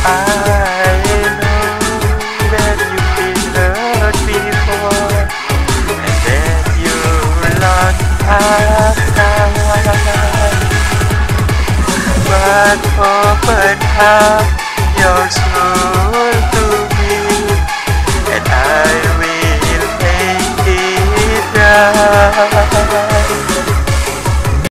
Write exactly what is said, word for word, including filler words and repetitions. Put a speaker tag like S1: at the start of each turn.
S1: I know that you've been hurt before, and that you lost time. But open up your